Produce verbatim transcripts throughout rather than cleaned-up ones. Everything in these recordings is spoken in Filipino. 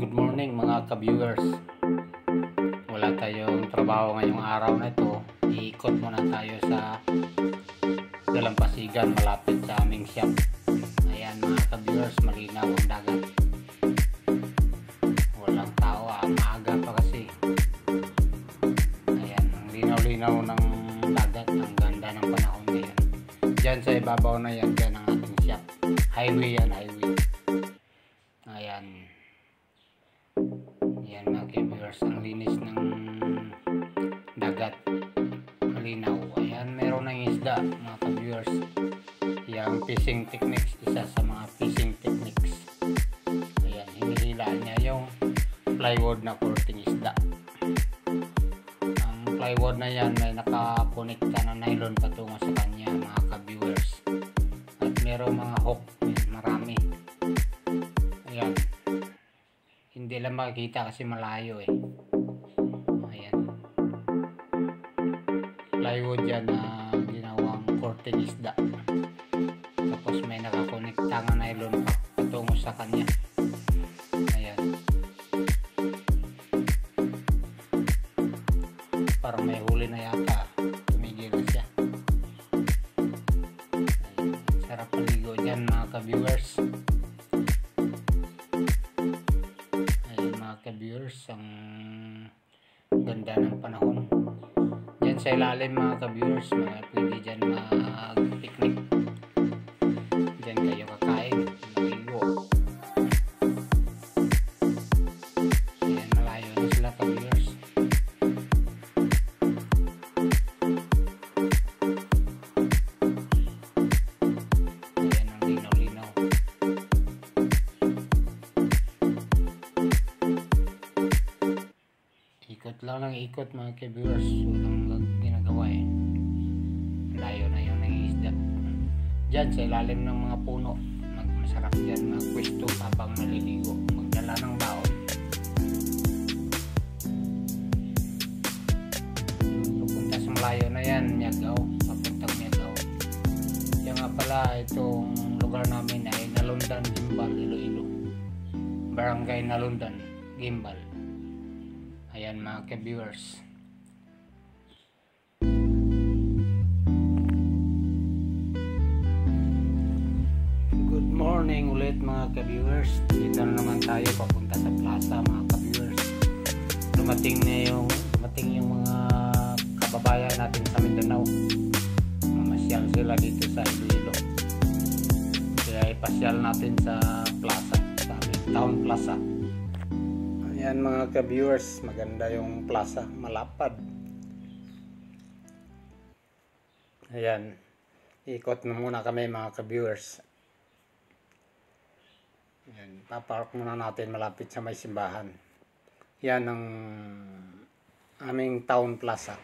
Good morning mga ka-viewers. Wala tayong trabaho ngayong araw na ito. Iikot muna tayo sa dalampasigan malapit sa aming shop. Ayan mga ka-viewers, malinaw ang dagat. Walang tao, ah, maaga pa kasi. Ayan, ang linaw-linaw ng dagat. Ang ganda ng panahon ngayon. Diyan sa ibabaw na yan, dyan ang ating shop. Highway yan, highway. Ayan. Ayan mga ka-viewers, ang linis ng dagat. Malinaw. Ayan, meron ng isda mga ka-viewers. Yung fishing techniques, isa sa mga fishing techniques. Ayan, hinihila niya yung plywood na kurting isda. Ang plywood na yan may nakakonekta na nylon patungo sa kanya mga ka-viewers. At meron mga hook, marami. Ayan. Hindi lang makikita kasi malayo eh. Ayan. Plywood yan na ginawang kurting isda. Tapos may nakakonekta nga nylon patungo sa kanya. Ayan. Parang may huli na yata. Tumigil na siya. Ayan. Sarap paligo dyan mga ka-viewers. Ka-viewers, ang ganda ng panahon. Diyan sa ilalim mga ka-viewers, pwede dyan mag-picnic. Diyan kayo kakain, maligo. Ayan, malayo na sila ka-viewers. Ayan, ang linaw-linaw. Ikot lang ng ikot mga ka-viewers. Walang ginagawa eh. Layo na yung nangisda. Diyan sa ilalim ng mga puno. Masarap dyan magpwesto habang naliligo. Magdala ng baon. Pupunta sa malayo na yan. Miagaw. Papuntang Miagaw. Kaya nga pala itong lugar namin ay Nalundan, Gimbal, Iloilo. Barangay Nalundan, Gimbal. Ayan mga ka-viewers. Good morning ulit mga ka-viewers. Dito na naman tayo papunta sa plaza mga ka-viewers. Dumating na yung dumating yung mga kababayan natin sa Mindanao. Mamasyal sila dito sa Iloilo. Kaya ipasyal natin sa plaza, sa town plaza. Ayan mga ka-viewers, maganda yung plaza, malapad. Ayan, ikot na muna kami mga ka-viewers. Ayan, papark muna natin malapit sa may simbahan. Yan ang aming town plaza.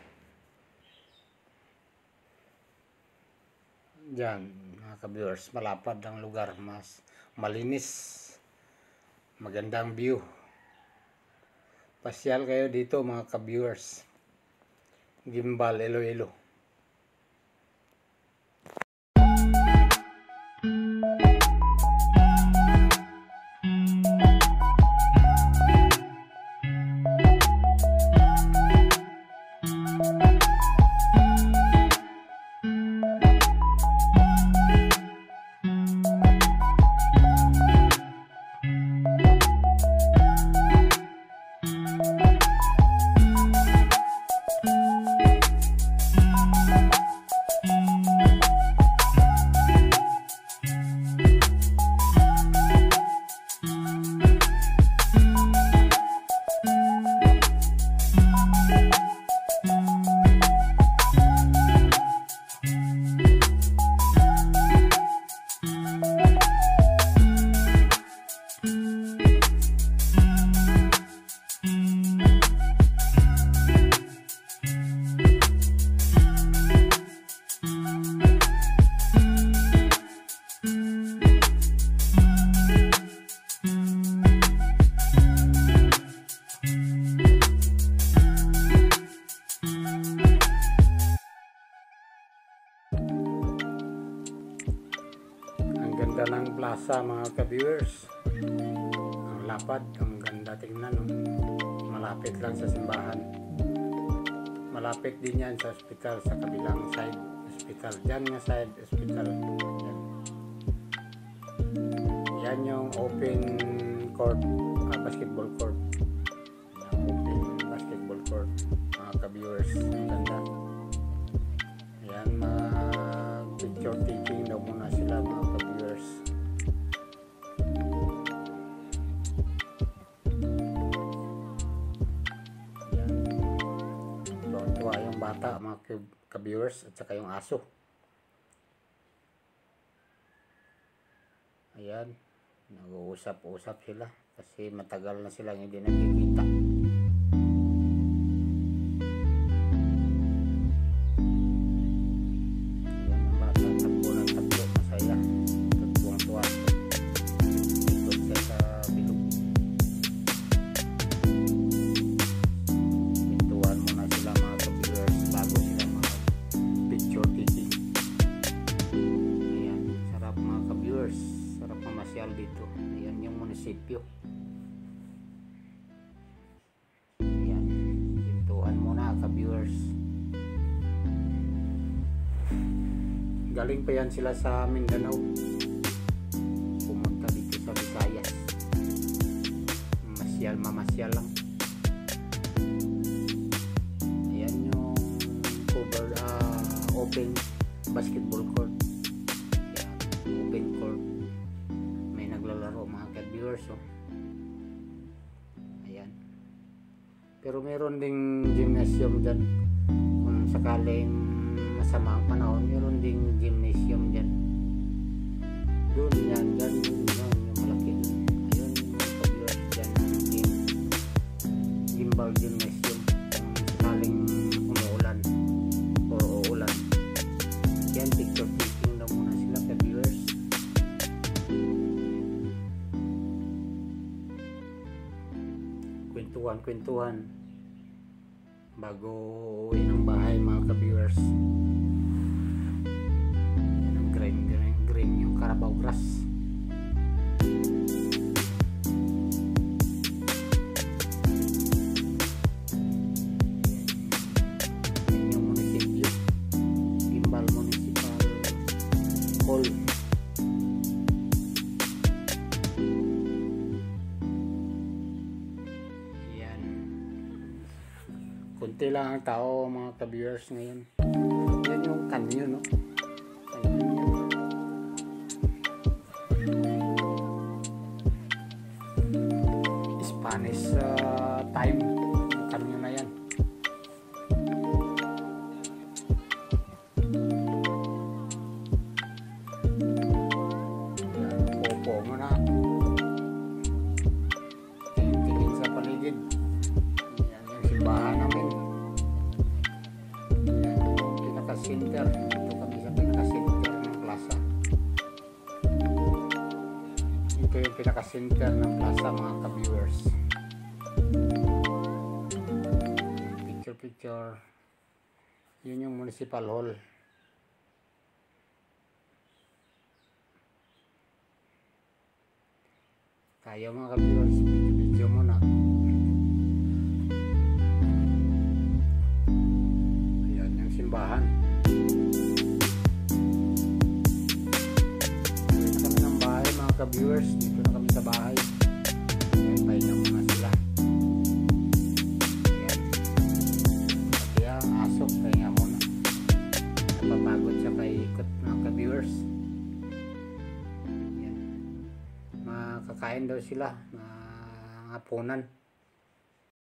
Diyan mga ka-viewers, malapad ang lugar, mas malinis, magandang view. Pasyal kayo dito mga ka-viewers. Gimbal, Iloilo. ganda ng plaza mga ka-viewers. Ang lapad, ang ganda tingnan, no? Malapit lang sa simbahan. Malapit din yan sa hospital, sa kabilang side hospital. Diyan nga side hospital. Yan, yan yung open court, uh, basketball court. Yan, open basketball court, mga ka-viewers. Ang ganda. Yan, mag picture taking daw muna sila, mga ka-viewers. Yung bata, mga ka-viewers, at saka yung aso. Ayan, nag-uusap-usap sila kasi matagal na silang hindi nagkikita. Ayan, ang bata, takbo ng takbo, masaya, takbuang tuwa, ikot siya sa bilog. Pintuan muna sila, mga ka-viewers, bago sila mga picture taking. Ayan, sarap mga ka-viewers, sarap mamasyal dito. Ayan yung munisipyo. Ayan, pintuan muna ka-viewers. Galing pa yan sila sa Mindanao, pumunta dito sa Visayas, mamasyal mamasyal lang. Open basketball court. Yan, open court. May naglalaro, mga ka-viewers, oh. Ayan. Pero meron ding gymnasium dyan. Kung sakaling masama ang panahon, meron ding gymnasium dyan. Doon yan, dyan, yun, yun, yung malaki doon. Ayun, mga ka-viewers, dyan, gym, gimbal gymnasium. Kung sakaling umuulan o uulan. Yan, picture taking daw muna sila, ka-viewers. Kwentuhan, kwentuhan bago uwi ng bahay, mga ka-viewers. Yan ang green, green, green yung Carabao grass. Yan yung munisipyo, Gimbal Municipal Hall. Yan, kunti lang ang tao, mga ka-viewers, ngayon. Yan yung kanyo, no? Kanyo yan. Spanish uh, time, kanyo na yan. Popo mo na. Tingin-tingin sa paligid. Yan yung simbahan namin. Yan yung pinaka-center. Dito kami sa pinaka-center ng plaza. Ito yung pinaka-center ng plaza, mga ka-viewers. Picture picture. Yun yung municipal hall. Kaya, mga ka-viewers, video-video mo na. Ayan yung simbahan. Dito na kami ng bahay, mga ka-viewers. Dito na kami sa bahay. Ayan, pahinga muna sila. Ayan. Pati ang aso, pahinga muna. Napapagod siya paikot, mga ka-viewers. Kakain daw sila na hapunan.